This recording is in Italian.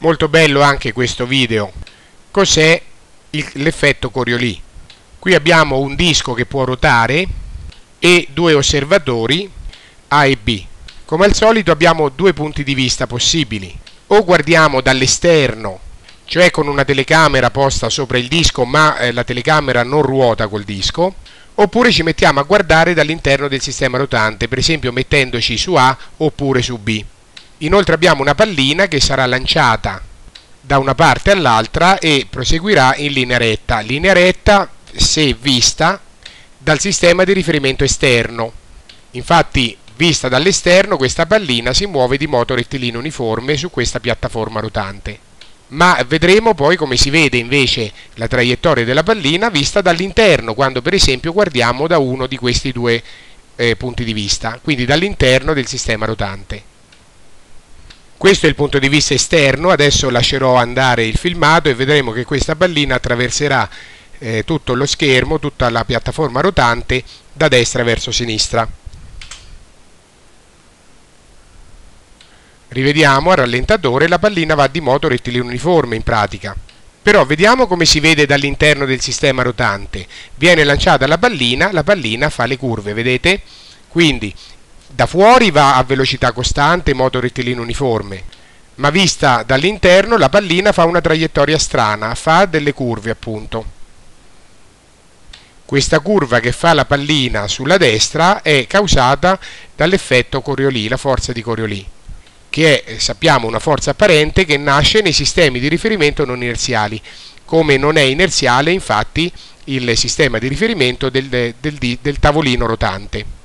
Molto bello anche questo video. Cos'è l'effetto Coriolis? Qui abbiamo un disco che può ruotare e due osservatori A e B. Come al solito abbiamo due punti di vista possibili. O guardiamo dall'esterno, cioè con una telecamera posta sopra il disco, ma la telecamera non ruota col disco, oppure ci mettiamo a guardare dall'interno del sistema rotante, per esempio mettendoci su A oppure su B. Inoltre abbiamo una pallina che sarà lanciata da una parte all'altra e proseguirà in linea retta se vista dal sistema di riferimento esterno. Infatti, vista dall'esterno, questa pallina si muove di moto rettilineo uniforme su questa piattaforma rotante. Ma vedremo poi come si vede invece la traiettoria della pallina vista dall'interno, quando per esempio guardiamo da uno di questi due punti di vista, quindi dall'interno del sistema rotante. Questo è il punto di vista esterno. Adesso lascerò andare il filmato e vedremo che questa pallina attraverserà tutto lo schermo, tutta la piattaforma rotante da destra verso sinistra. Rivediamo a rallentatore, la pallina va di moto rettilineo uniforme in pratica. Però vediamo come si vede dall'interno del sistema rotante. Viene lanciata la pallina fa le curve, vedete? Quindi da fuori va a velocità costante, moto rettilineo uniforme, ma vista dall'interno la pallina fa una traiettoria strana, fa delle curve appunto. Questa curva che fa la pallina sulla destra è causata dall'effetto Coriolis, la forza di Coriolis, che è, sappiamo, una forza apparente che nasce nei sistemi di riferimento non inerziali, come non è inerziale infatti il sistema di riferimento del tavolino rotante.